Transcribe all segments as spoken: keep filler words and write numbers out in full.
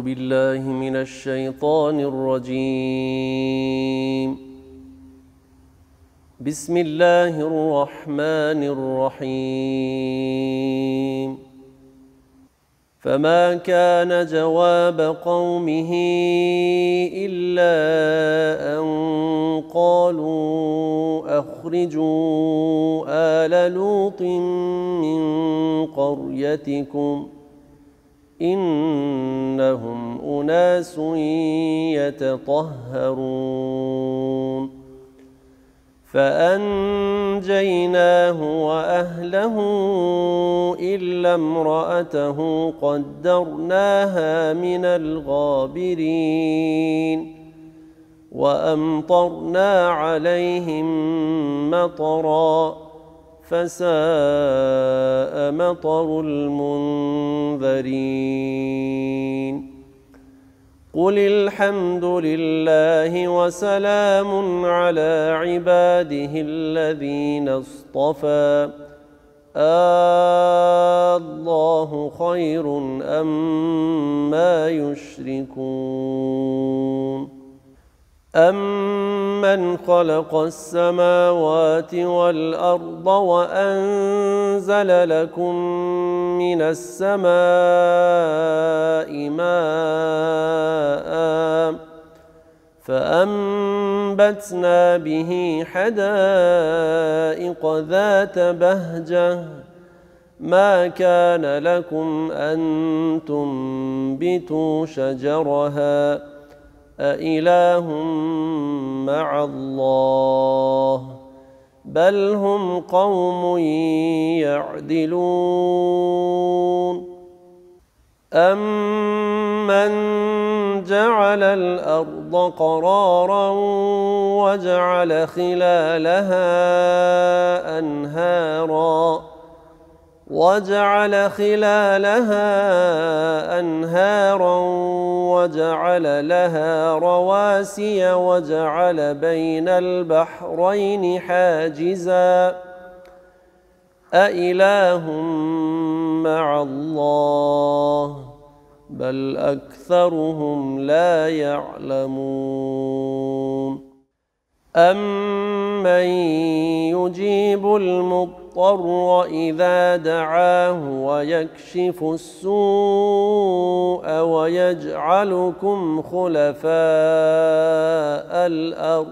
أعوذ بالله من الشيطان الرجيم. بسم الله الرحمن الرحيم. فما كان جواب قومه إلا أن قالوا أخرجوا آل لوط من قريتكم إنهم أناس يتطهرون. فأنجيناه وأهله إلا امرأته قدرناها من الغابرين. وأمطرنا عليهم مطرا فساء مطر المنذرين. قل الحمد لله وسلام على عباده الذين اصطفى الله خير أما يشركون. أمن خلق السماوات والأرض وأنزل لكم من السماء ماء فأنبتنا به حدائق ذات بهجة ما كان لكم أن تنبتوا شجرها أإله مع الله بل هم قوم يعدلون. أمن جعل الأرض قرارا وجعل خلالها أنهارا وجعل خلالها أنهارا وجعل لها رواسي وجعل بين البحرين حاجزا أإله مع الله بل أكثرهم لا يعلمون. أمن يجيب المضطر إذا دعاه ويكشف السوء ويجعلكم خلفاء الأرض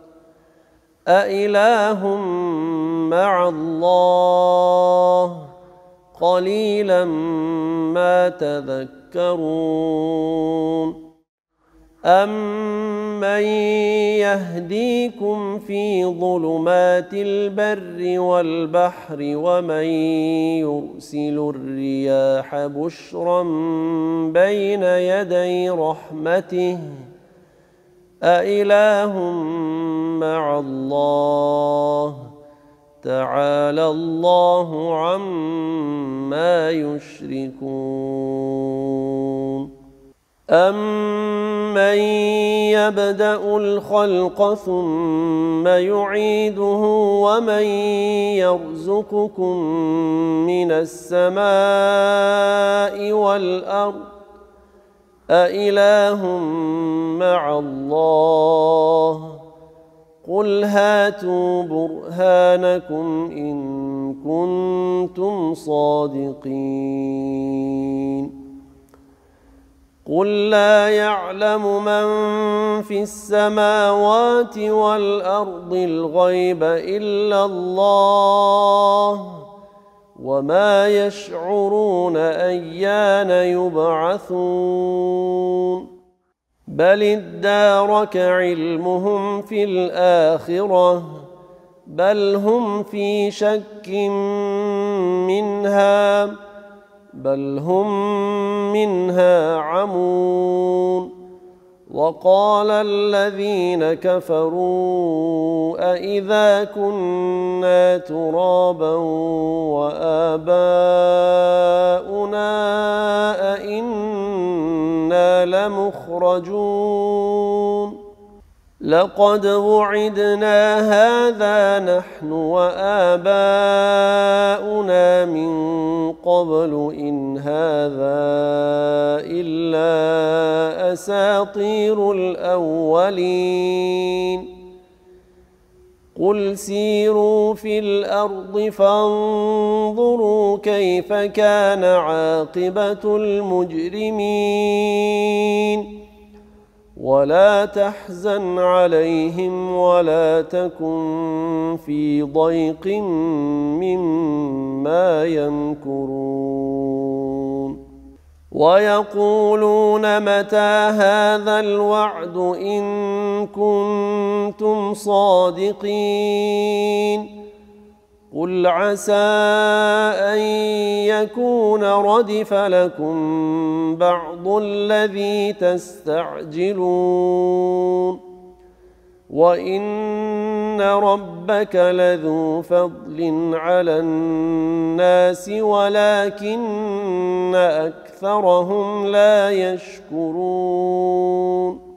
أإله مع الله قليلا ما تذكرون. أمن يهديكم في ظلمات البر والبحر ومن يرسل الرياح بشرا بين يدي رحمته أإله مع الله تعالى الله عما يشركون. أمن يبدأ الخلق ثم يعيده ومن يرزقكم من السماء والأرض أإله مع الله قل هاتوا برهانكم إن كنتم صادقين. قل لا يعلم من في السماوات والأرض الغيب إلا الله وما يشعرون أيان يبعثون. بل ادارك علمهم في الآخرة بل هم في شك منها بل هم منها عمون. وقال الذين كفروا أإذا كنا ترابا وآباؤنا أئنا لمخرجون. لقد وعدنا هذا نحن وآباؤنا من قبل إن هذا إلا أساطير الأولين قل سيروا في الأرض فانظروا كيف كان عاقبة المجرمين ولا تحزن عليهم ولا تكن في ضيق مما يمكرون ويقولون متى هذا الوعد إن كنتم صادقين قل عسى أن يكون ردف لكم بعض الذي تستعجلون وإن ربك لذو فضل على الناس ولكن أكثرهم لا يشكرون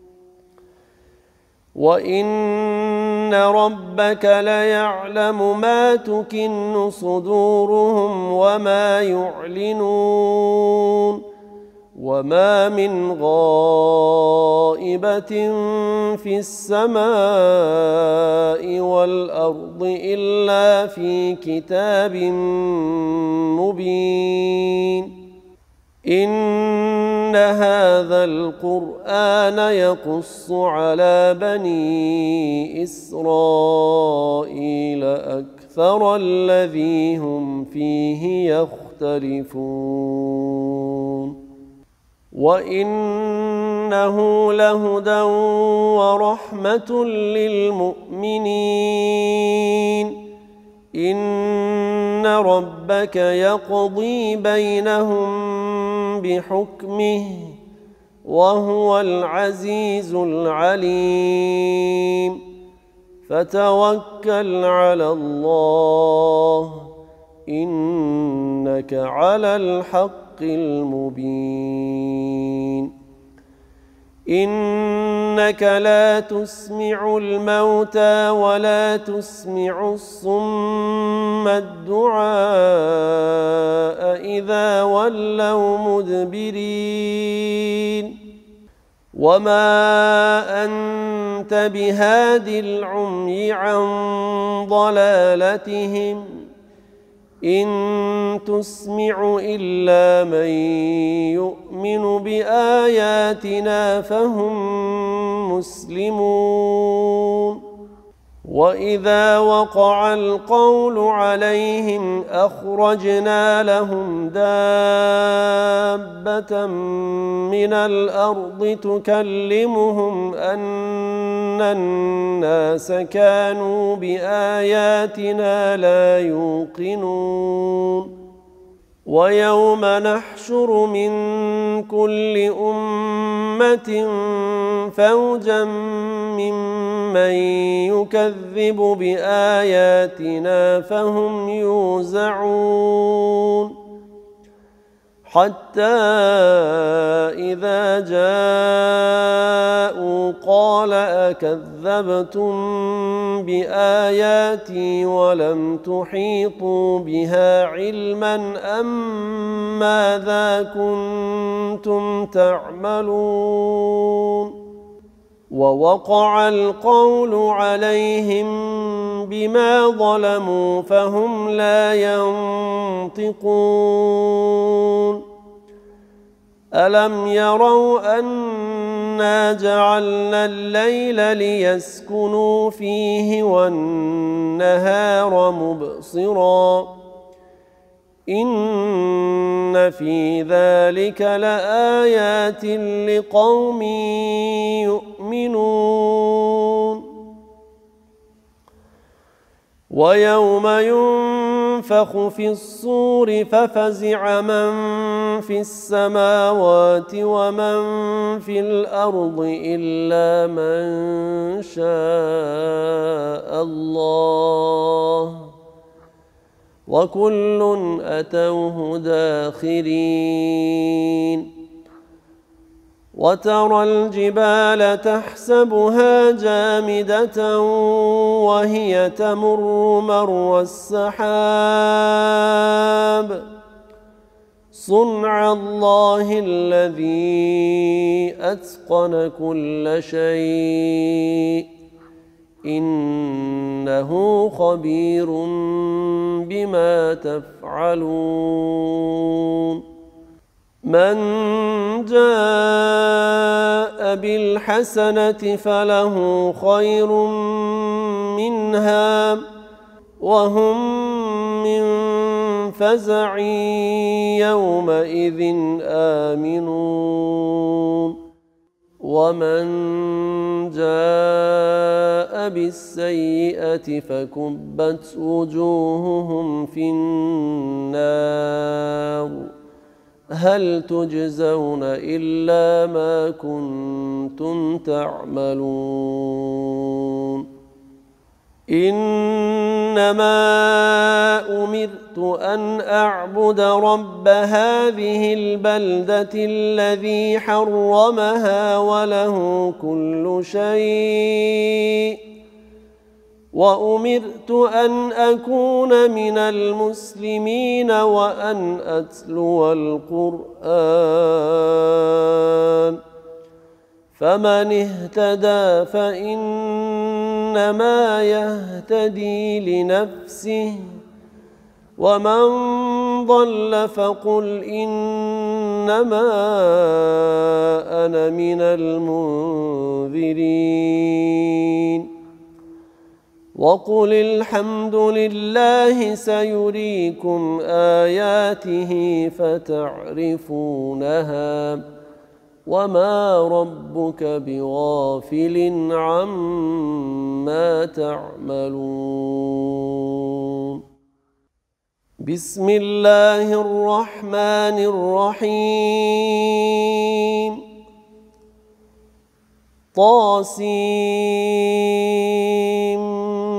وإن ربك ليعلم ما تكن صدورهم وما يعلنون وما من غائبة في السماء والأرض إلا في كتاب مبين إن هذا القرآن يقص على بني إسرائيل أكثر الذي هم فيه يختلفون وإنه لهدى ورحمة للمؤمنين إن ربك يقضي بينهم بحكمه وهو العزيز العليم فتوكل على الله إنك على الحق المبين إنك لا تسمع الموتى ولا تسمع الصم الدعاء إذا ولوا مدبرين وما أنت بهاد العمي عن ضلالتهم إن تسمع إلا من يؤمن بآياتنا فهم مسلمون وإذا وقع القول عليهم أخرجنا لهم دابة من الأرض تكلمهم أن الناس كانوا بآياتنا لا يوقنون ويوم نحشر من كل أمة فوجا ممن يكذب بآياتنا فهم يوزعون حتى إذا جاءوا قال أكذبتم بآياتي ولم تحيطوا بها علما أم ماذا كنتم تعملون ووقع القول عليهم بما ظلموا فهم لا ينطقون ألم يروا أنا جعلنا الليل ليسكنوا فيه والنهار مبصرا إن في ذلك لآيات لقوم يؤمنون ويوم ينفخ في الصور ففزع من في السماوات ومن في الأرض إلا من شاء الله وكل أتوه داخرين وترى الجبال تحسبها جامدة وهي تمر مر السحاب صنع الله الذي أتقن كل شيء إنه خبير بما تفعلون من جاء بالحسنة فله خير منها وهم من فزع يومئذ آمنون ومن جاء بالسيئة فكبت وجوههم في النار هل تجزون إلا ما كنتم تعملون إنما أمرت أن أعبد رب هذه البلدة الذي حرمها وله كل شيء وأمرت أن أكون من المسلمين وأن أتلو القرآن فمن اهتدى فإنما يهتدي لنفسه ومن ضل فقل إنما أنا من المنذرين وقل الحمد لله سيريكم آياته فتعرفونها وما ربك بغافل عما تعملون بسم الله الرحمن الرحيم طاسيم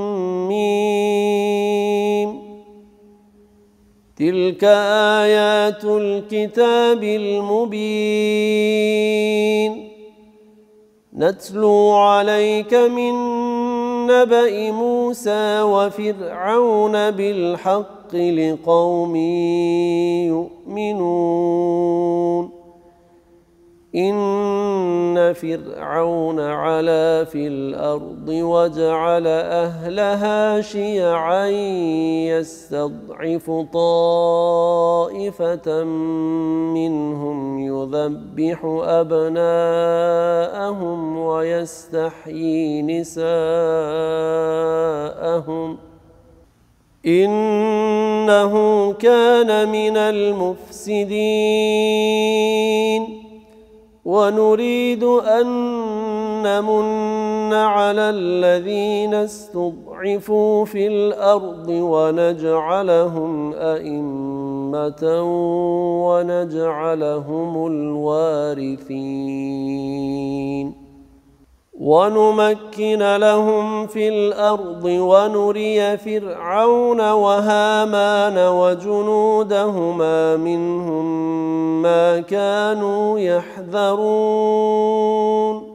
تلك آيات الكتاب المبين نتلو عليك من نبأ موسى وفرعون بالحق لقوم يؤمنون إن فرعون علا في الأرض وجعل أهلها شيعا يستضعف طائفة منهم يذبح أبناءهم ويستحيي نساءهم إنه كان من المفسدين ونريد أن نمن على الذين استضعفوا في الأرض ونجعلهم أئمة ونجعلهم الوارثين ونمكن لهم في الأرض ونري فرعون وهامان وجنودهما منهم ما كانوا يحذرون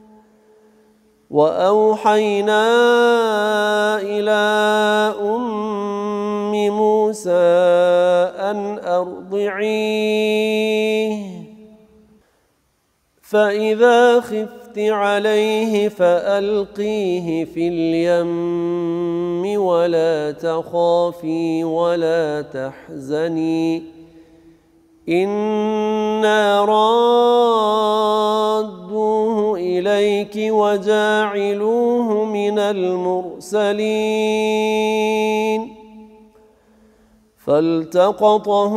وأوحينا إلى أم موسى أن أرضعيه فإذا خفت عليه فألقيه في اليم ولا تخافي ولا تحزني إنا رادوه إليك وجاعلوه من المرسلين فالتقطه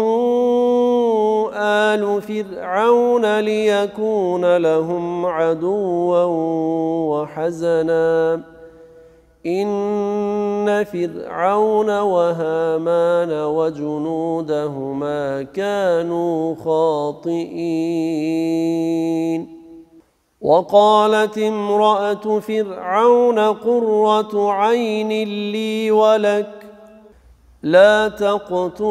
آل فرعون ليكون لهم عدوا وحزنا إن فرعون وهامان وجنودهما كانوا خاطئين وقالت امرأة فرعون قرة عين لي ولك لا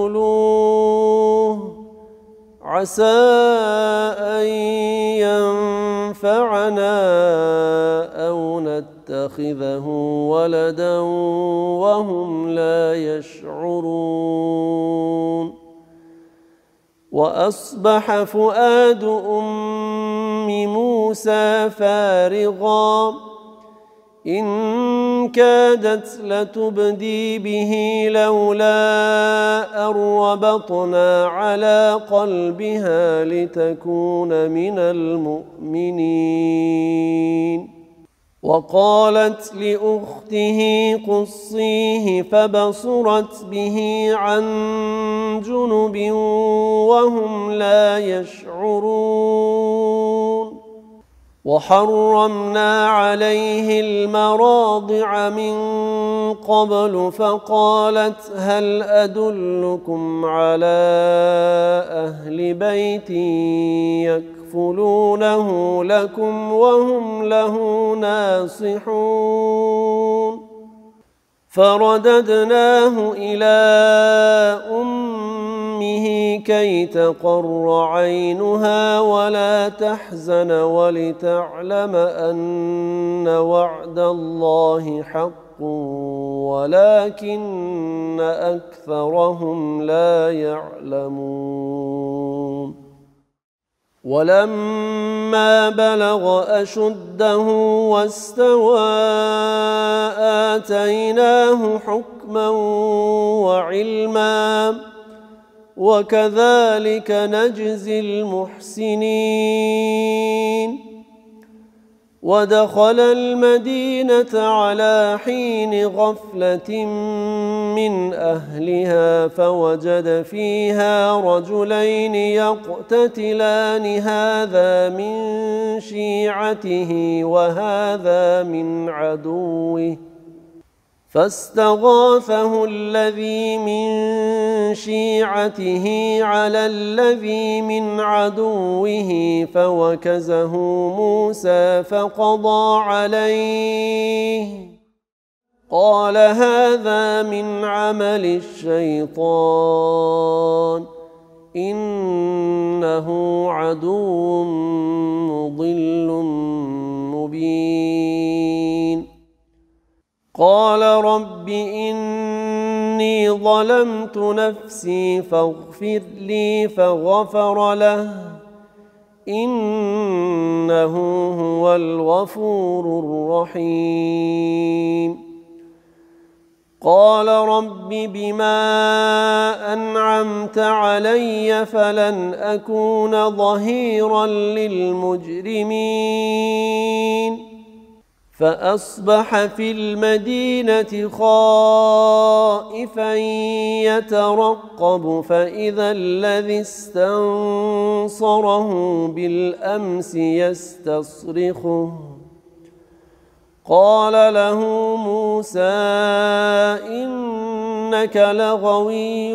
تقتلوه عسى أن ينفعنا أو نتخذه ولدا وهم لا يشعرون. وأصبح فؤاد أم موسى فارغا إن كادت لتبدي به لولا أن ربطنا على قلبها لتكون من المؤمنين. وقالت لأخته قصيه فبصرت به عن جنب وهم لا يشعرون. وحرمنا عليه المراضع من قبل فقالت هل أدلكم على أهل بيت يكفلونه لكم وهم له ناصحون. فرددناه إلى أمه كي تقر عينها ولا تحزن ولتعلم أن وعد الله حق ولكن أكثرهم لا يعلمون. ولما بلغ أشده واستوى آتيناه حكما وعلما وكذلك نجزي المحسنين. ودخل المدينة على حين غفلة من أهلها فوجد فيها رجلين يقتتلان هذا من شيعته وهذا من عدوه فاستغاثه الذي من شيعته على الذي من عدوه فوكزه موسى فقضى عليه قال هذا من عمل الشيطان إنه عدو مضل مبين. قال رب إني ظلمت نفسي فاغفر لي فغفر له إنه هو الغفور الرحيم. قال رب بما أنعمت علي فلن أكون ظهيرا للمجرمين. فأصبح في المدينة خائفا يترقب فإذا الذي استنصره بالأمس يستصرخه قال له موسى إنك لغوي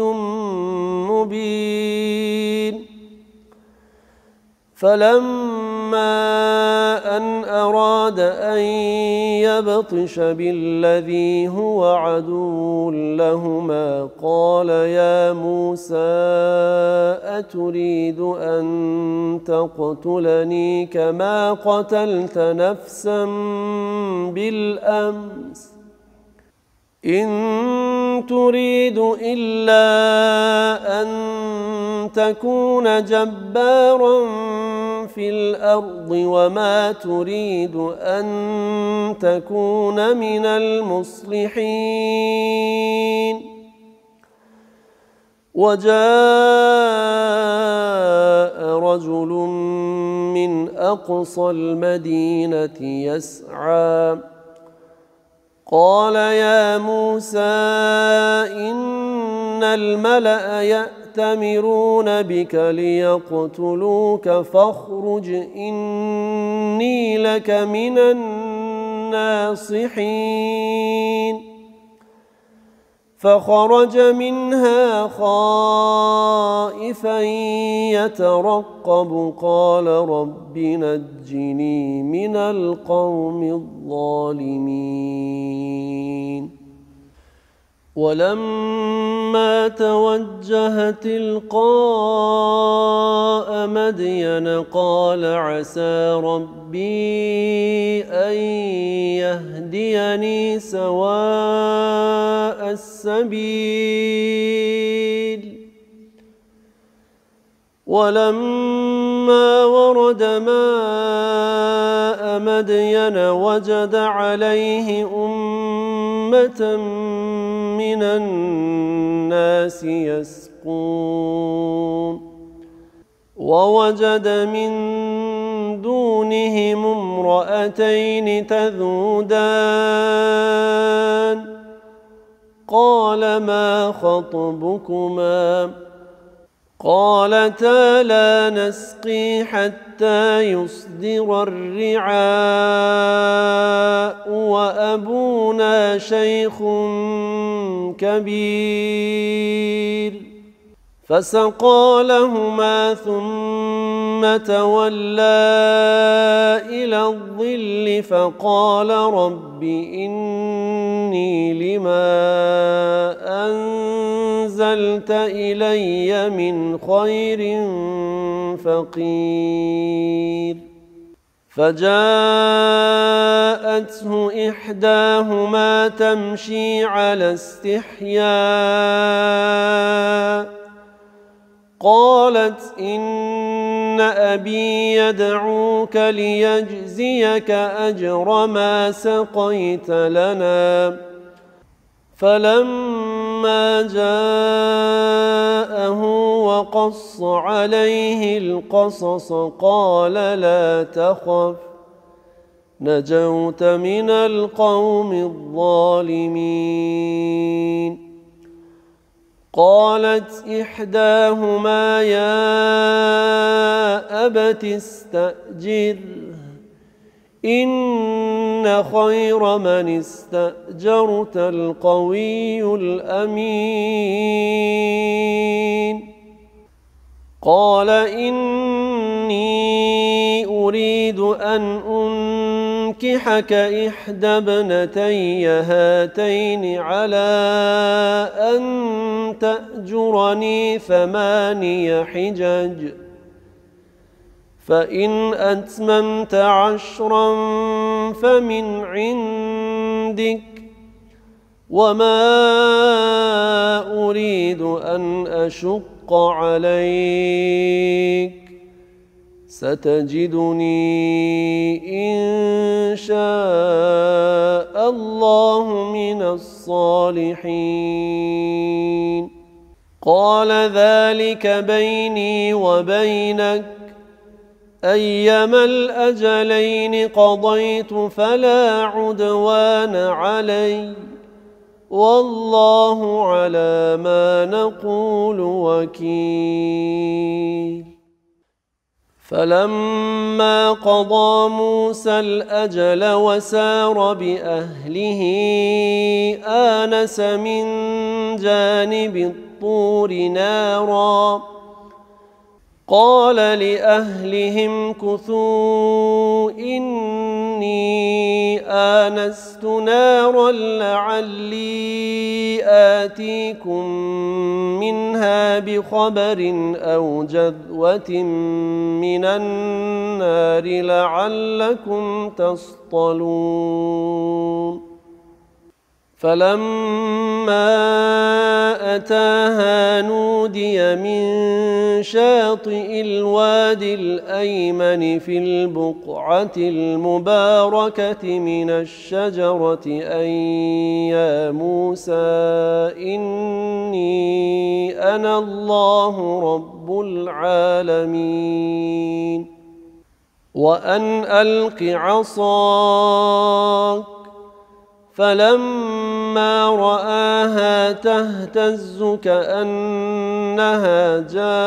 مبين. فلما أن أراد أن يبطش بالذي هو عدو لهما قال يا موسى أتريد أن تقتلني كما قتلت نفسا بالأمس إن تريد إلا أن تكون جبارا في الأرض وما تريد أن تكون من المصلحين. وجاء رجل من أقصى المدينة يسعى قال يا موسى إن الملأ يأتمرون بك ليقتلوك فاخرج إني لك من الناصحين. فخرج منها خائفا يترقب قال رب نجني من القوم الظالمين. ولما توجه تلقاء مدين قال عسى ربي أن يهديني سواء السبيل ولما ورد ماء مدين وجد عليه أمة من الناس يسقون ووجد من دونهم امرأتين تذودان قال ما خطبكما قالتا لا نسقي حتى يصدر الرعاء وأبونا شيخ كبير فسقى لهما ثم تولى إلى الظل فقال رب إني لما أنزلت إلي من خير فقير فجاءته إحداهما تمشي على استحياء قالت إن أبي يدعوك ليجزيك أجر ما سقيت لنا فلما جاءه وقص عليه القصص قال لا تخف نجوت من القوم الظالمين قالت إحداهما يا أبت استأجره إن خير من استأجرت القوي الأمين قال إني أريد أن أنكحك إحدى ابنتي هاتين على أن تأجرني ثماني حجج فإن أتممت عشرا فمن عندك وما أريد أن أشق عليك ستجدني إن شاء الله من الصالحين قال ذلك بيني وبينك أيما الأجلين قضيت فلا عدوان علي والله على ما نقول وكيل فلما قضى موسى الأجل وسار بأهله آنس من جانب الطور نارا قال لأهلهم كثوا إني آنست نارا لعلي آتيكم منها بخبر أو جذوة من النار لعلكم تصطلون فلما أتاها نودي من شاطئ الوادي الأيمن في البقعة المباركة من الشجرة أن يا موسى إني أنا الله رب العالمين وأن ألق عصاك فلما رآها تهتز كأنها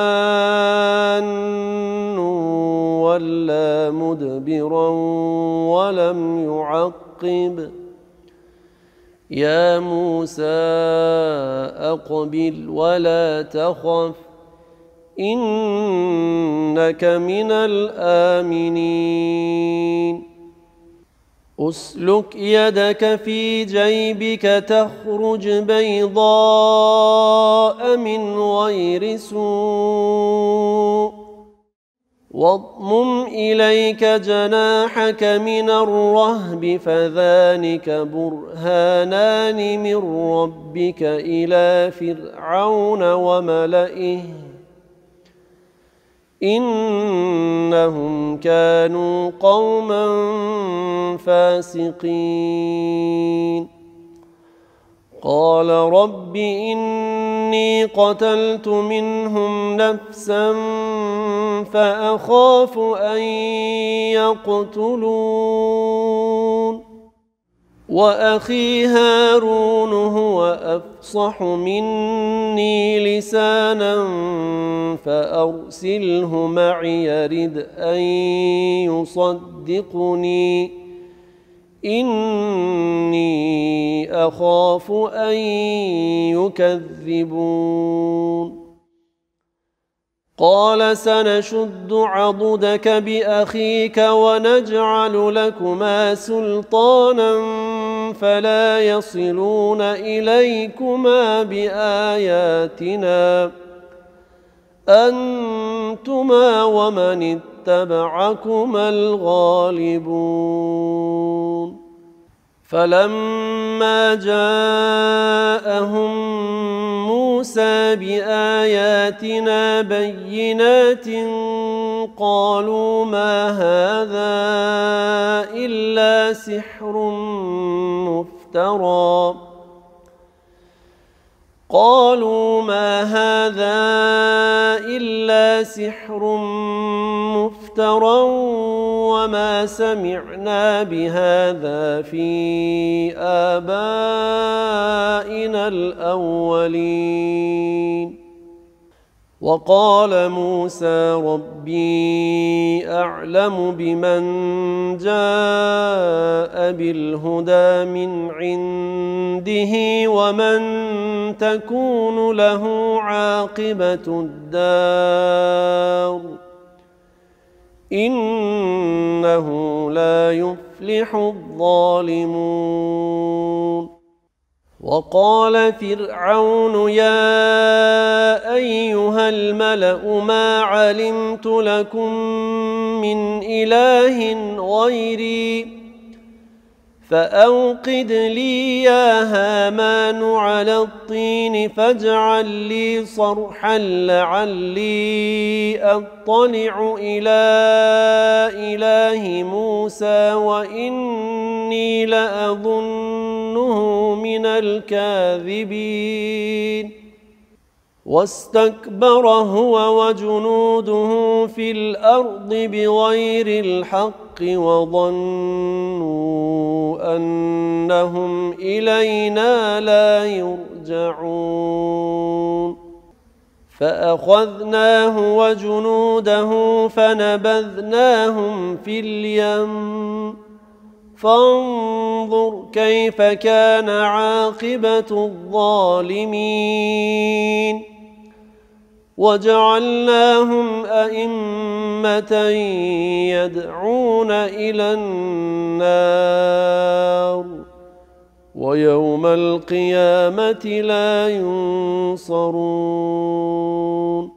جان ولا مدبرا ولم يعقب يا موسى أقبل ولا تخف إنك من الآمنين أسلك يدك في جيبك تخرج بيضاء من غير سوء واضمم إليك جناحك من الرهب فذلك برهانان من ربك إلى فرعون وملئه إنهم كانوا قوما فاسقين قال رب إني قتلت منهم نفسا فأخاف أن يقتلون وأخي هارون هو أفصح مني لسانا فأرسله معي يرد أن يصدقني إني أخاف أن يكذبون قال سنشد عضدك بأخيك ونجعل لكما سلطانا فلا يصلون إليكما بآياتنا أنتما ومن اتبعكما الغالبون فلما جاءهم موسى بآياتنا بينات قالوا ما هذا إلا سحر مفترى قالوا ما هذا إلا سحر مفترى وما سمعنا بهذا في آبائنا الأولين وقال موسى ربي أعلم بمن جاء بالهدى من عنده ومن تكون له عاقبة الدار إنه لا يفلح الظالمون وقال فرعون يا أيها الملأ ما علمت لكم من إله غيري فأوقد لي يا هامان على الطين فاجعل لي صرحا لعلي أطلع إلى إله موسى وإني لأظنه من الكاذبين واستكبر هو وجنوده في الأرض بغير الحق وظنوا أنهم إلينا لا يرجعون فأخذناه وجنوده فنبذناهم في اليم فانظر كيف كان عاقبة الظالمين وجعلناهم أئمة يدعون إلى النار ويوم القيامة لا ينصرون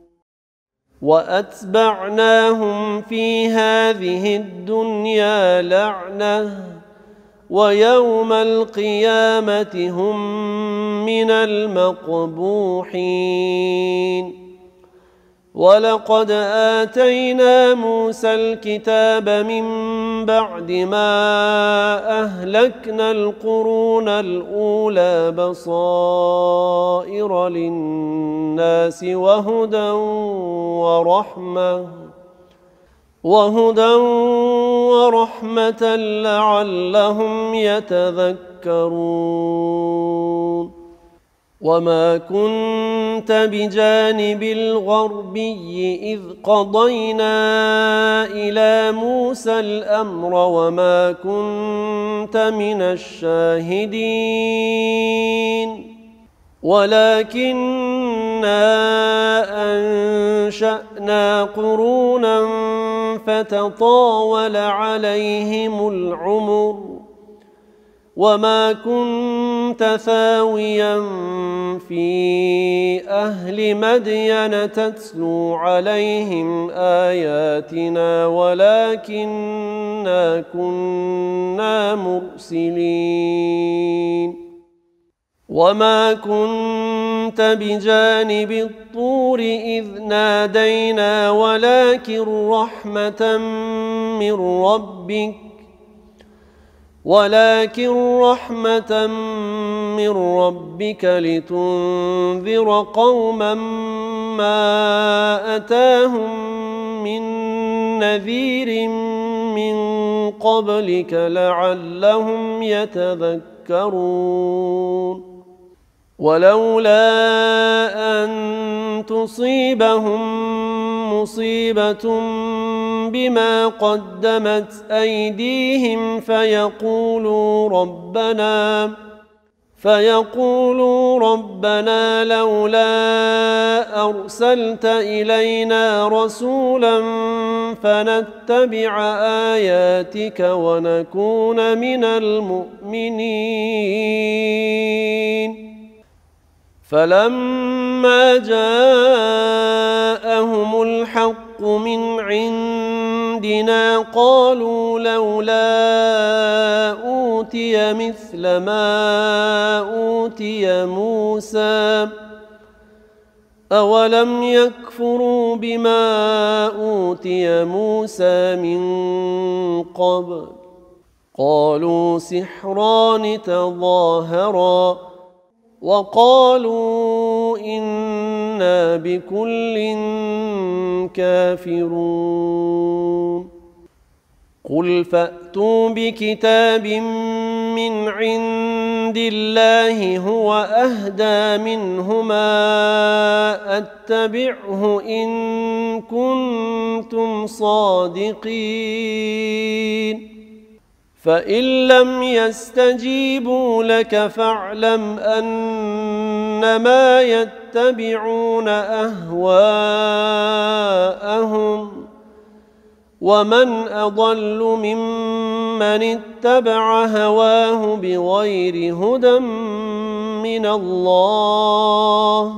وأتبعناهم في هذه الدنيا لعنة ويوم القيامة هم من المقبوحين ولقد آتينا موسى الكتاب من بعد ما أهلكنا القرون الأولى بصائر للناس وهدى ورحمة وهدى ورحمة لعلهم يتذكرون وما كنت بجانب الغربي إذ قضينا إلى موسى الأمر وما كنت من الشاهدين ولكننا أنشأنا قرونا فتطاول عليهم العمر وما كنت ثاويا في أهل مدين تتلو عليهم آياتنا ولكننا كنا مرسلين وما كنت بجانب الطور إذ نادينا ولكن رحمة من ربك ولكن رحمة من ربك لتنذر قوما ما أتاهم من نذير من قبلك لعلهم يتذكرون ولولا أن تصيبهم مصيبة بما قدمت أيديهم فيقولوا ربنا فيقولوا ربنا لولا أرسلت إلينا رسولا فنتبع آياتك ونكون من المؤمنين فلما جاءهم الحق من عندنا قالوا لولا أوتي مثل ما أوتي موسى أولم يكفروا بما أوتي موسى من قبل قالوا سحران تظاهرا وقالوا إنا بكل كافرون قل فأتوا بكتاب من عند الله هو أهدى منهما أتبعه إن كنتم صادقين فإن لم يستجيبوا لك فاعلم أنما يتبعون أهواءهم ومن أضل ممن اتبع هواه بغير هدى من الله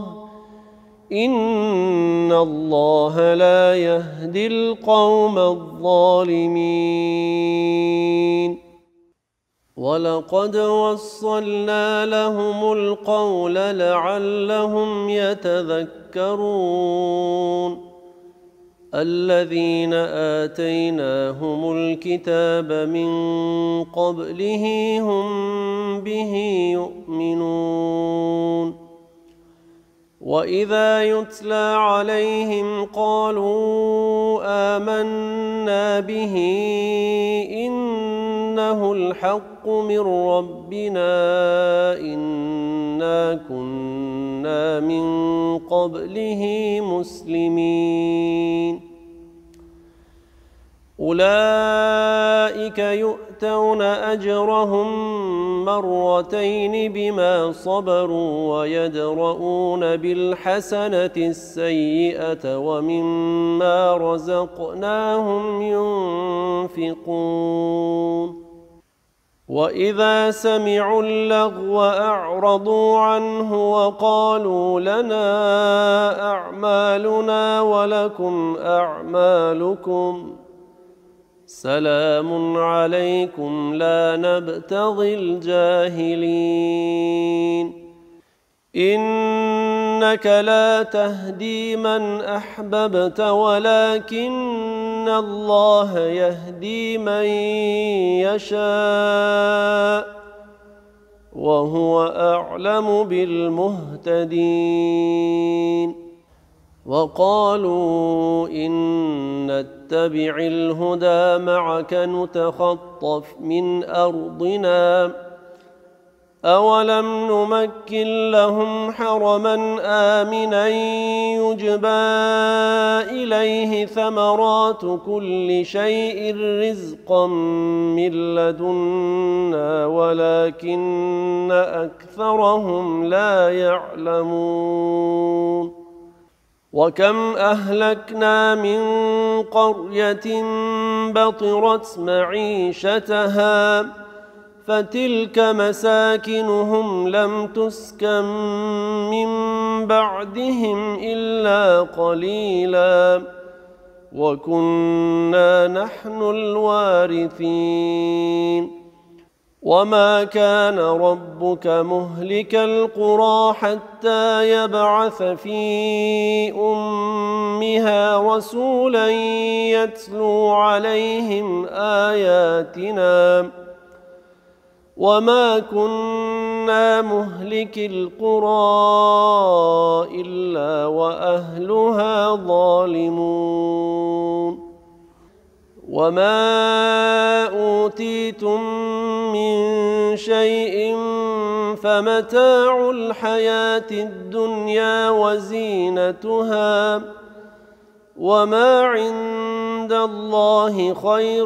إن الله لا يهدي القوم الظالمين ولقد وصلنا لهم القول لعلهم يتذكرون الذين آتيناهم الكتاب من قبله هم به يؤمنون وإذا يتلى عليهم قالوا آمنا به إنه الحق من ربنا إنا كنا من قبله مسلمين أولئك يؤتون أجرهم مرتين بما صبروا ويدرؤون بالحسنة السيئة ومما رزقناهم ينفقون وإذا سمعوا اللغو أعرضوا عنه وقالوا لنا أعمالنا ولكم أعمالكم سلام عليكم لا نبتغي الجاهلين إنك لا تهدي من أحببت ولكن الله يهدي من يشاء وهو أعلم بالمهتدين وقالوا إن نتبع الهدى معك نتخطف من أرضنا أولم نمكن لهم حرما آمنا يجبى إليه ثمرات كل شيء رزقا من لدنا ولكن أكثرهم لا يعلمون وكم أهلكنا من قرية بطرت معيشتها فتلك مساكنهم لم تسكن من بعدهم إلا قليلا وكنا نحن الوارثين وما كان ربك مهلك القرى حتى يبعث في أمها رسولا يتلو عليهم آياتنا وما كنا مهلك القرى إلا وأهلها ظالمون وما أوتيتم من شيء فمتاع الحياة الدنيا وزينتها وما عند الله خير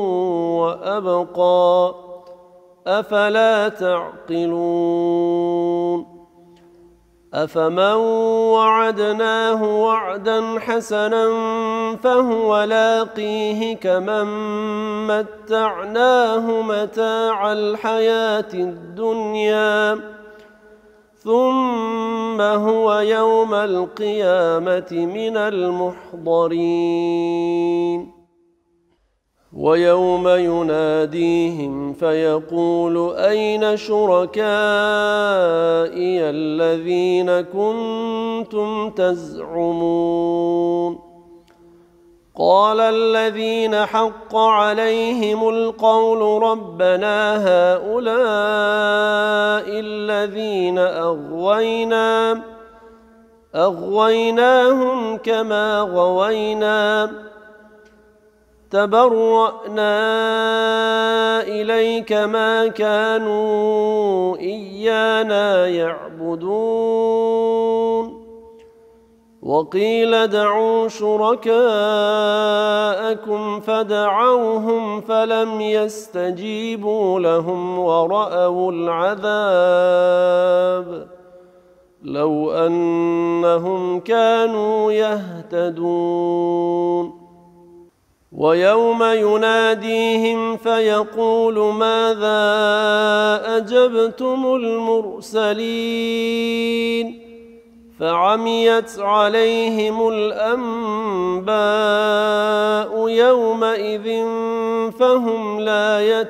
وأبقى أفلا تعقلون أفمن وعدناه وعدا حسنا فهو لاقيه كمن متعناه متاع الحياة الدنيا ثم هو يوم القيامة من المحضرين ويوم يناديهم فيقول أين شركائي الذين كنتم تزعمون قال الذين حق عليهم القول ربنا هؤلاء الذين أغوينا أغويناهم كما غوينا تبرأنا إليك ما كانوا إيانا يعبدون وقيل ادعوا شركاءكم فدعوهم فلم يستجيبوا لهم ورأوا العذاب لو أنهم كانوا يهتدون ويوم يناديهم فيقول ماذا أجبتم المرسلين فعميت عليهم الأنباء يومئذ فهم لا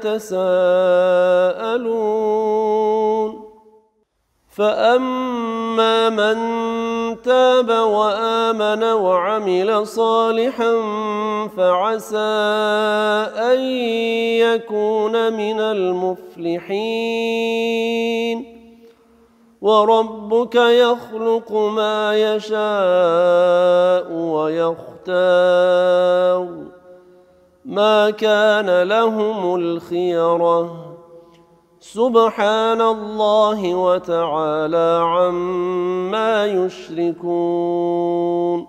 يتساءلون فأما من تاب وآمن وعمل صالحا فعسى أن يكون من المفلحين وربك يخلق ما يشاء ويختار ما كان لهم الخيرة سبحان الله وتعالى عما يشركون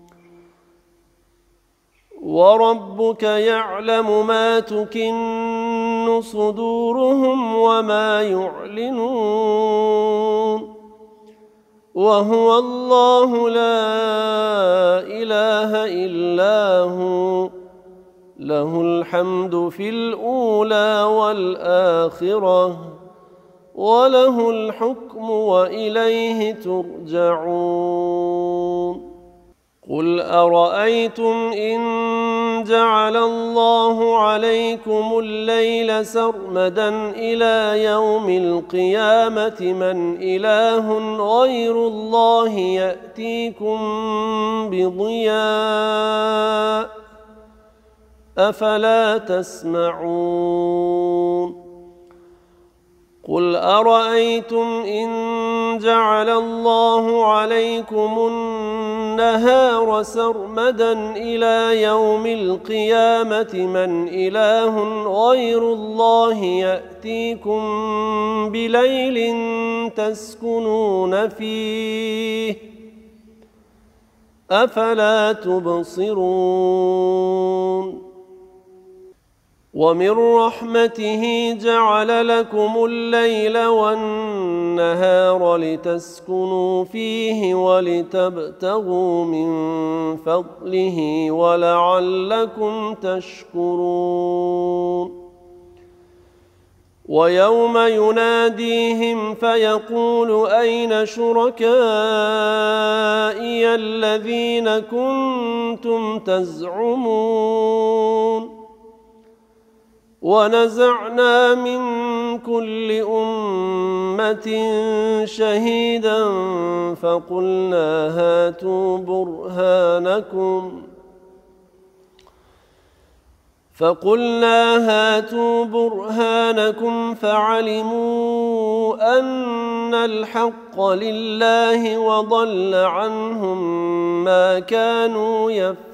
وربك يعلم ما تكن صدورهم وما يعلنون وهو الله لا إله إلا هو له الحمد في الأولى والآخرة وله الحكم وإليه ترجعون قل أرأيتم إن جعل الله عليكم الليل سرمدا إلى يوم القيامة من إله غير الله يأتيكم بضياء أفلا تسمعون قل أرأيتم إن جعل الله عليكم النهار سرمدا إلى يوم القيامة من إله غير الله يأتيكم بليل تسكنون فيه أفلا تبصرون ومن رحمته جعل لكم الليل والنهار لتسكنوا فيه ولتبتغوا من فضله ولعلكم تشكرون ويوم يناديهم فيقول أين شركائي الذين كنتم تزعمون ونزعنا من كل أمة شهيدا فقلنا هاتوا برهانكم فقلنا هاتوا برهانكم فعلموا أن الحق لله وضل عنهم ما كانوا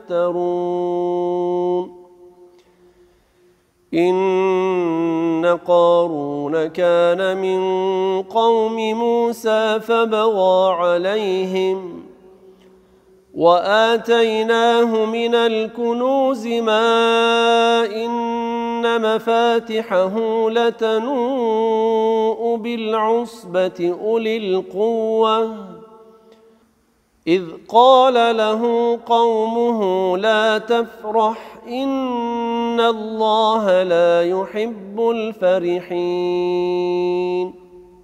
يفترون إن قارون كان من قوم موسى فبغى عليهم وآتيناه من الكنوز ما إن مفاتحه لتنوء بالعصبة أولي القوة إذ قال له قومه لا تفرح إن الله لا يحب الفرحين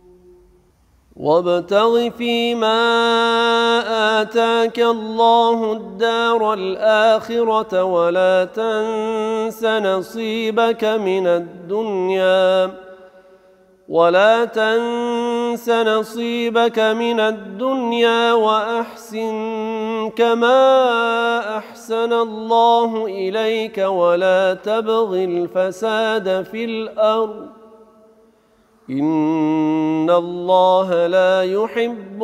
وابتغ فيما آتاك الله الدار الآخرة ولا تنس نصيبك من الدنيا ولا تنس نصيبك من الدنيا وأحسن كما أحسن الله إليك ولا تبغ الفساد في الأرض إن الله لا يحب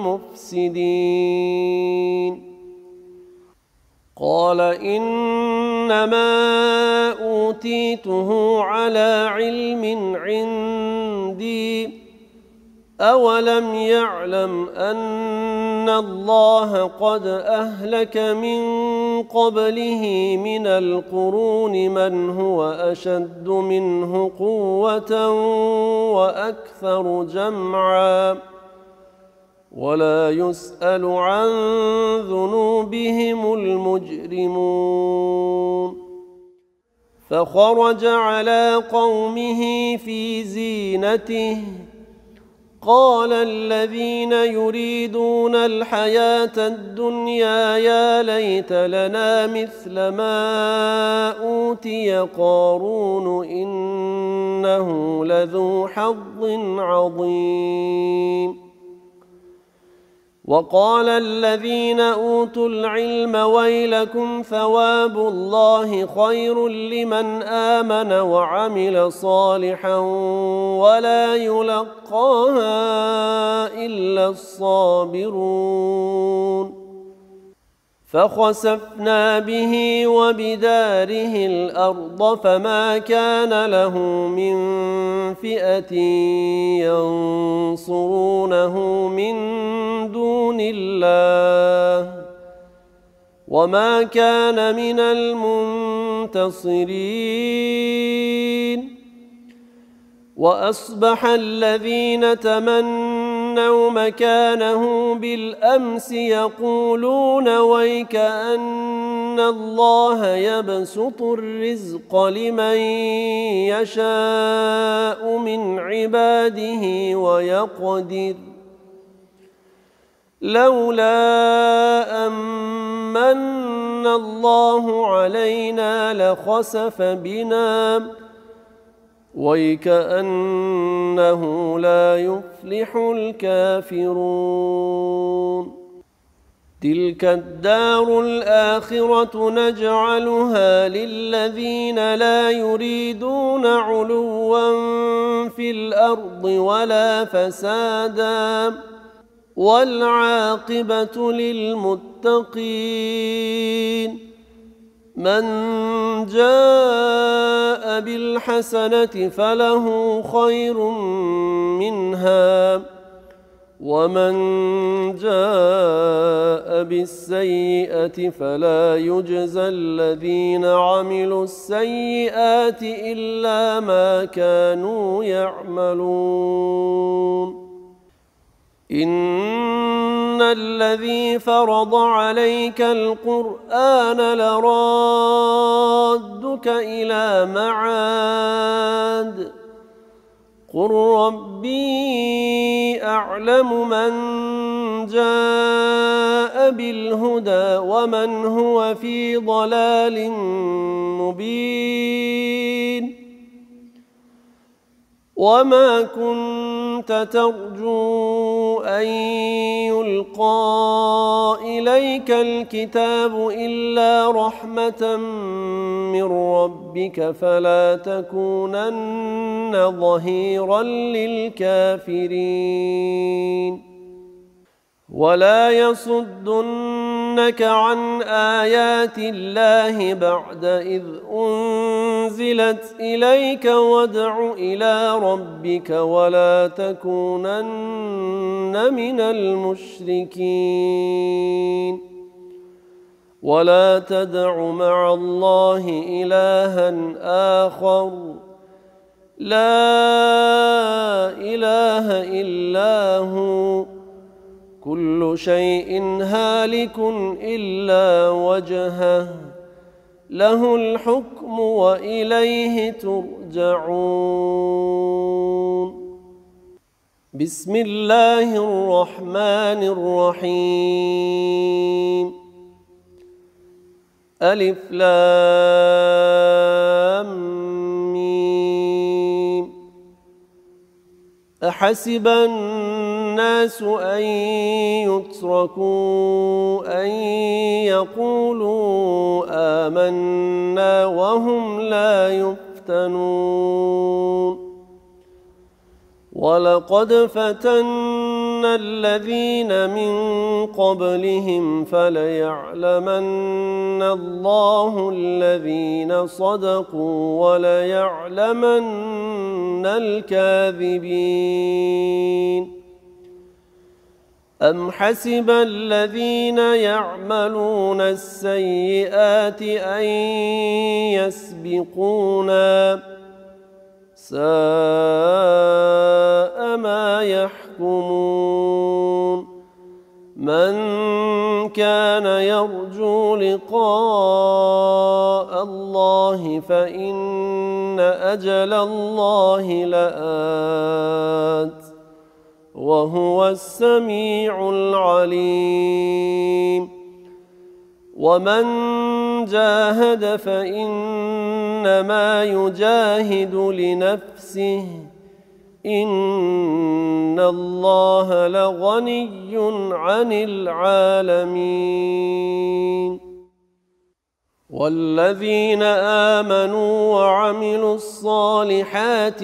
المفسدين قال إنما أوتيته على علم عندي أولم يعلم أن الله قد أهلك من قبله من القرون من هو أشد منه قوة وأكثر جمعا ولا يسأل عن ذنوبهم المجرمون فخرج على قومه في زينته قال الذين يريدون الحياة الدنيا يا ليت لنا مثل ما أوتي قارون إنه لذو حظ عظيم وقال الذين أوتوا العلم ويلكم ثواب الله خير لمن آمن وعمل صالحا ولا يلقاها إلا الصابرون فخسفنا به وبداره الأرض فما كان له من فئة ينصرونه من دون الله وما كان من المنتصرين وأصبح الذين تمنوا مكانه بالأمس يقولون ويك أن الله يبسط الرزق لمن يشاء من عباده ويقدر لولا أمن الله علينا لخسف بنا ويكأنه لا يفلح الكافرون تلك الدار الآخرة نجعلها للذين لا يريدون علوا في الأرض ولا فسادا والعاقبة للمتقين من جاء بالحسنة فله خير منها ومن جاء بالسيئة فلا يجزى الذين عملوا السيئات إلا ما كانوا يعملون إن الذي فرض عليك القرآن لرادك إلى معاد قل ربي أعلم من جاء بالهدى ومن هو في ضلال مبين وما كنت ترجو أن يلقى إليك الكتاب إلا رحمة من ربك فلا تكونن ظهيرا للكافرين ولا يصدنك عن آيات الله بعد إذ أنزلت إليك وادع إلى ربك ولا تكونن من المشركين ولا تدع مع الله إلها آخر لا إله إلا هو كل شيء هالك إلا وجهه له الحكم وإليه ترجعون. بسم الله الرحمن الرحيم. ألف لام ميم. أحسب الناس أن يتركوا أن يقولوا آمنا وهم لا يفتنون ولقد فتنا الذين من قبلهم فليعلمن الله الذين صدقوا وليعلمن الكاذبين. أم حسب الذين يعملون السيئات أن يسبقونا ساء ما يحكمون. من كان يرجو لقاء الله فإن أجل الله لآت وهو السميع العليم. ومن جاهد فإنما يجاهد لنفسه إن الله لغني عن العالمين. والذين آمنوا وعملوا الصالحات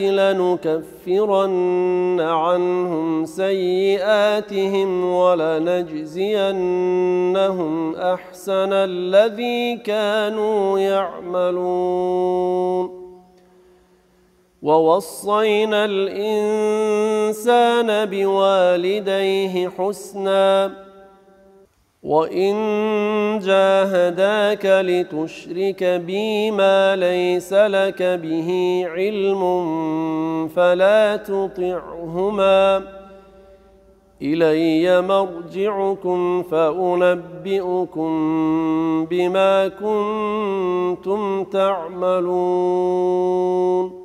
لنكفرن عنهم سيئاتهم ولنجزينهم أحسن الذي كانوا يعملون. ووصينا الإنسان بوالديه حسنا وإن جاهداك لتشرك بي ما ليس لك به علم فلا تطعهما إلي مرجعكم فأنبئكم بما كنتم تعملون.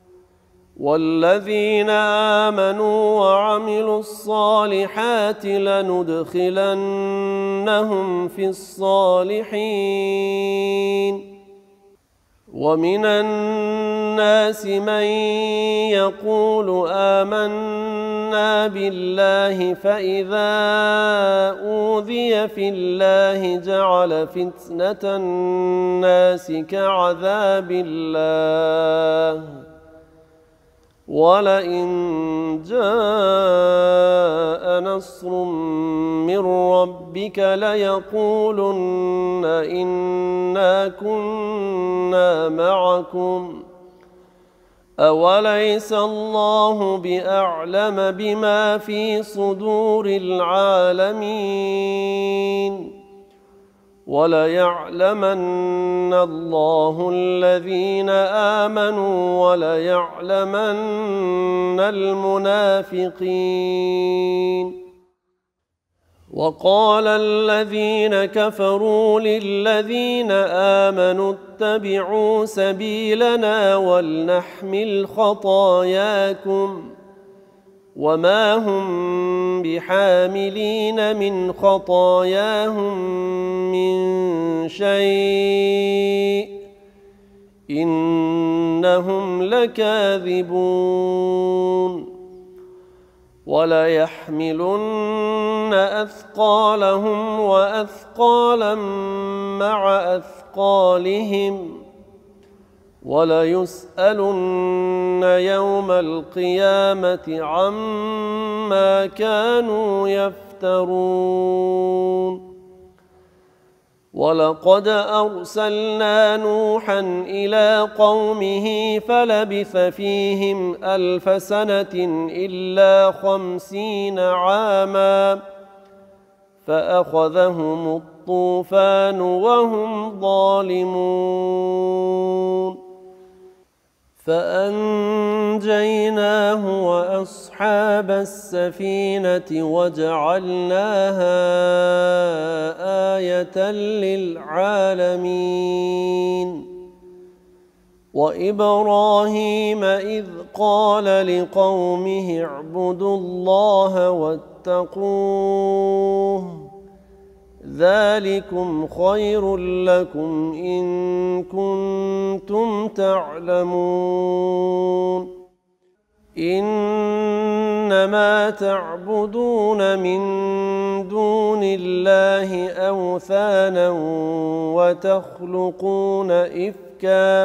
والذين آمنوا وعملوا الصالحات لندخلنهم في الصالحين. ومن الناس من يقول آمنا بالله فإذا أوذي في الله جعل فتنة الناس كعذاب الله ولئن جاء نصر من ربك ليقولن إنا كنا معكم أوليس الله بأعلم بما في صدور العالمين. وليعلمن الله الذين آمنوا وليعلمن المنافقين. وقال الذين كفروا للذين آمنوا اتبعوا سبيلنا ولنحمل خطاياكم وما هم بحاملين من خطاياهم من شيء إنهم لكاذبون وليحملن أثقالهم وأثقالا مع أثقالهم وليسألن يوم القيامة عما كانوا يفترون ولقد أرسلنا نوحا إلى قومه فلبث فيهم ألف سنة إلا خمسين عاما فأخذهم الطوفان وهم ظالمون فأنجيناه وأصحاب السفينة وجعلناها آية للعالمين وإبراهيم إذ قال لقومه اعبدوا الله واتقوه ذلكم خير لكم إن كنتم تعلمون إنما تعبدون من دون الله أوثانا وتخلقون إفكا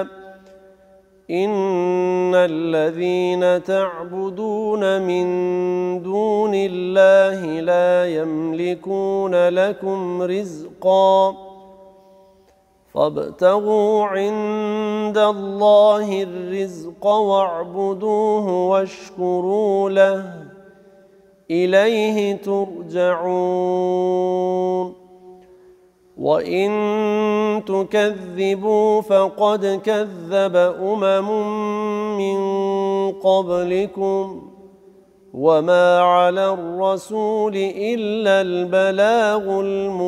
إن الذين تعبدون من دون الله لا يملكون لكم رزقا فابتغوا عند الله الرزق واعبدوه واشكروا له إليه ترجعون وإن تكذبوا فقد كذب أمم من قبلكم وما على الرسول إلا البلاغ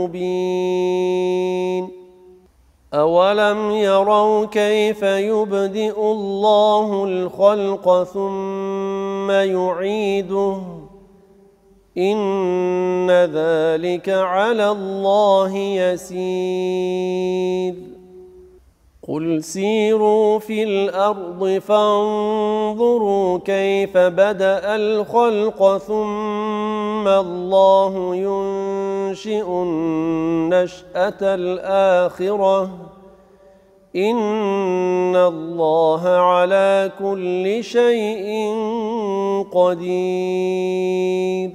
المبين أولم يروا كيف يبدئ الله الخلق ثم يعيده إن ذلك على الله يسير قل سيروا في الأرض فانظروا كيف بدأ الخلق ثم الله ينشئ النشأة الآخرة إن الله على كل شيء قدير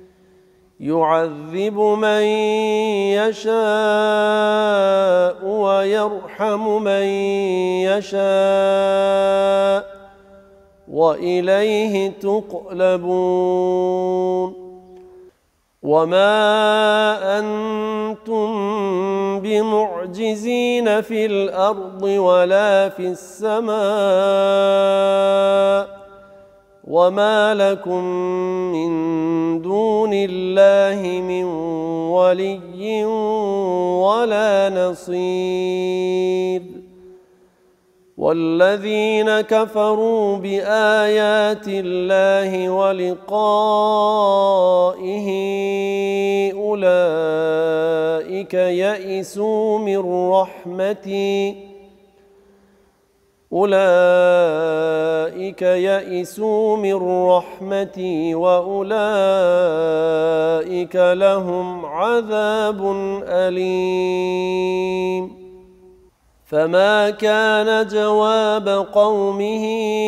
يعذب من يشاء ويرحم من يشاء وإليه تقلبون وما أنتم بمعجزين في الأرض ولا في السماء وما لكم من دون الله من ولي ولا نصير والذين كفروا بآيات الله ولقائه أولئك يئسوا من رحمتي أولئك يئسوا من رحمتي وأولئك لهم عذاب أليم فما كان جواب قومه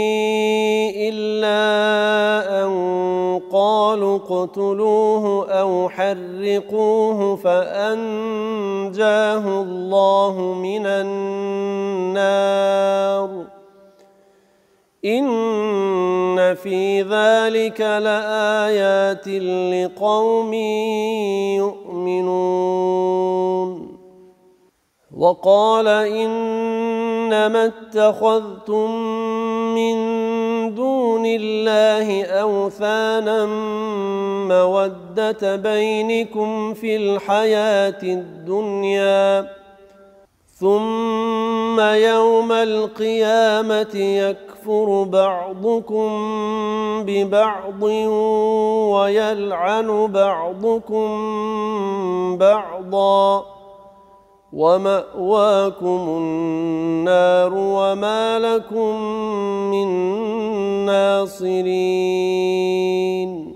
إلا أن قالوا اقتلوه أو حرقوه فأنجاه الله من النار إن في ذلك لآيات لقوم يؤمنون وقال إنما اتخذتم من دون الله أوثانا والمودة بينكم في الحياة الدنيا ثم يوم القيامة يكفر بعضكم ببعض ويلعن بعضكم بعضا ومأواكم النار وما لكم من ناصرين.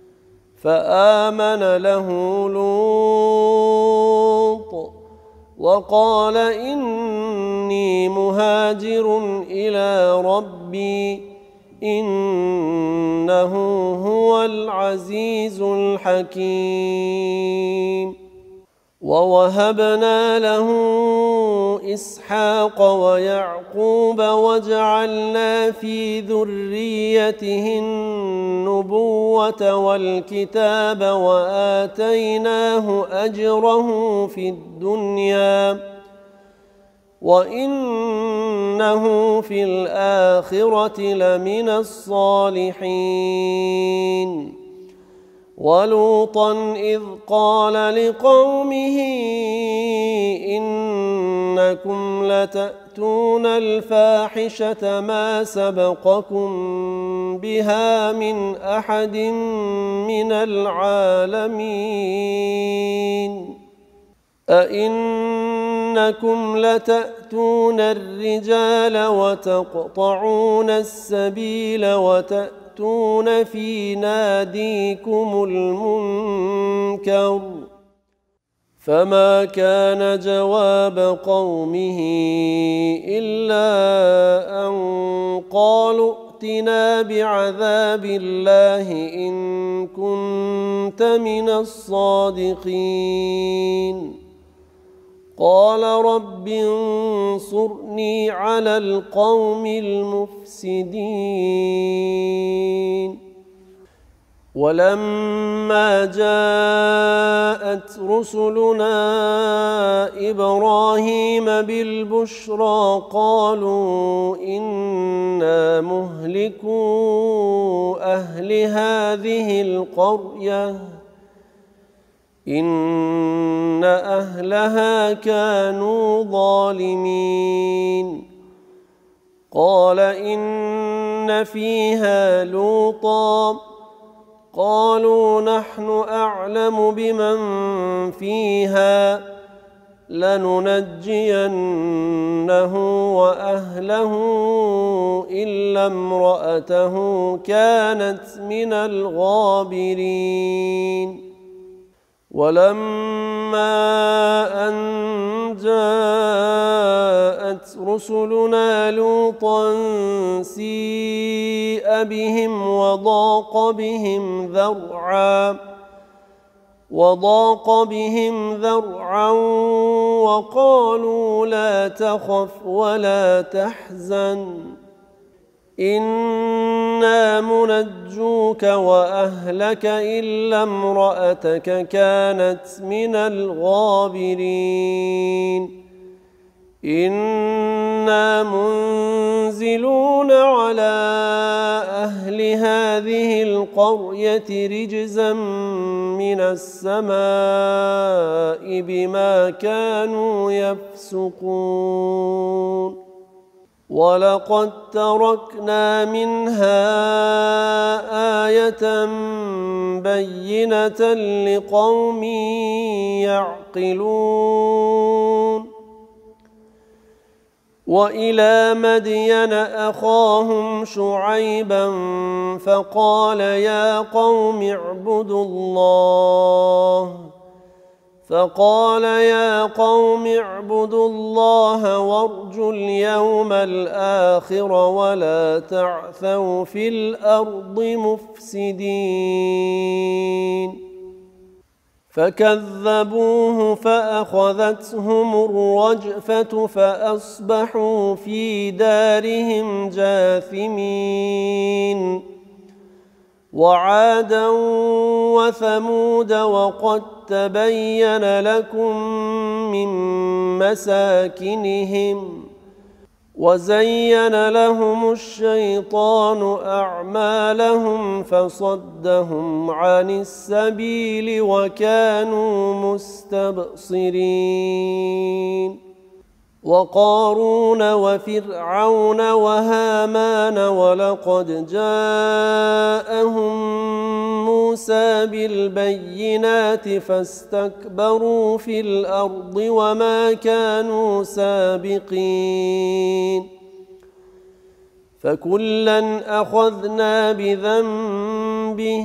فآمن له لوط وقال إني مهاجر إلى ربي إنه هو العزيز الحكيم. ووهبنا له إسحاق ويعقوب وجعلنا في ذريته النبوة والكتاب وآتيناه أجره في الدنيا وإنه في الآخرة لمن الصالحين. ولوطا إذ قال لقومه إنكم لتأتون الفاحشة ما سبقكم بها من أحد من العالمين. أئنكم لتأتون الرجال وتقطعون السبيل وتأتون في ناديكم المنكر. فما كان جواب قومه إلا أن قالوا ائتنا بعذاب الله إن كنت من الصادقين. قال رب انصرني على القوم المفسدين. ولما جاءت رسلنا إبراهيم بالبشرى قالوا إنا مهلكو أهل هذه القرية إن أهلها كانوا ظالمين. قال إن فيها لوطا قالوا نحن أعلم بمن فيها لننجينه وأهله إلا امرأته كانت من الغابرين. ولما أن جاءت رسلنا لوطا سيء بهم وضاق بهم ذرعا وضاق بهم ذرعا وقالوا لا تخف ولا تحزن إنا منجوك وأهلك إلا امرأتك كانت من الغابرين. إنا منزلون على أهل هذه القرية رجزا من السماء بما كانوا يفسقون. ولقد تركنا منها آية بينة لقوم يعقلون. وإلى مدين أخاهم شعيبا فقال يا قوم اعبدوا الله فقال يا قوم اعبدوا الله وارجوا اليوم الآخر ولا تعثوا في الأرض مفسدين. فكذبوه فأخذتهم الرجفة فأصبحوا في دارهم جاثمين. وعادا وثمود وقد تبين لكم من مساكنهم وزين لهم الشيطان أعمالهم فصدهم عن السبيل وكانوا مستبصرين. وقارون وفرعون وهامان ولقد جاءهم موسى بالبينات فاستكبروا في الأرض وما كانوا سابقين. فكلا أخذنا بذنبه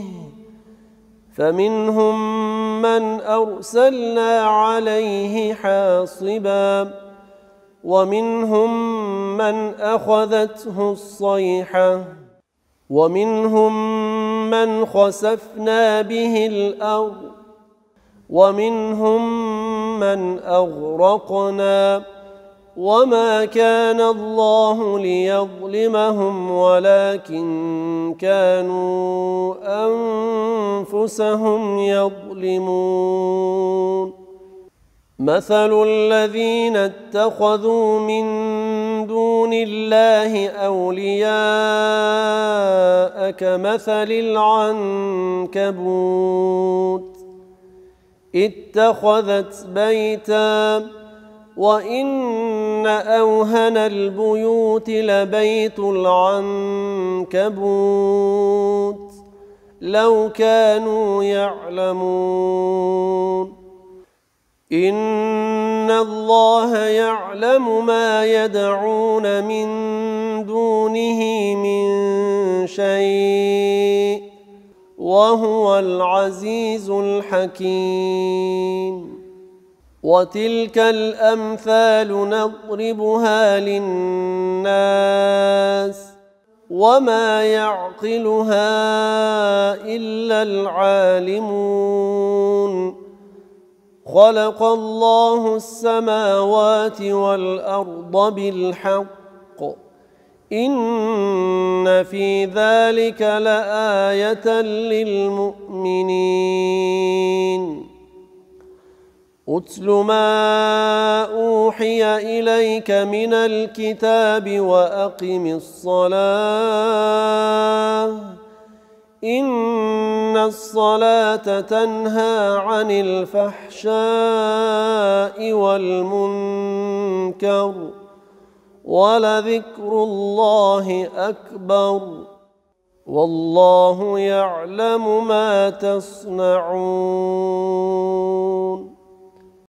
فمنهم من أرسلنا عليه حاصبا ومنهم من أخذته الصيحة ومنهم من خسفنا به الأرض ومنهم من أغرقنا وما كان الله ليظلمهم ولكن كانوا أنفسهم يظلمون. مثل الذين اتخذوا من دون الله أولياء كمثل العنكبوت اتخذت بيتا وإن أوهن البيوت لبيت العنكبوت لو كانوا يعلمون. إن الله يعلم ما يدعون من دونه من شيء وهو العزيز الحكيم. وتلك الأمثال نضربها للناس وما يعقلها إلا العالمون. خلق الله السماوات والأرض بالحق إن في ذلك لآية للمؤمنين. أتل ما أوحي إليك من الكتاب وأقم الصلاة إن الصلاة تنهى عن الفحشاء والمنكر ولذكر الله أكبر والله يعلم ما تصنعون.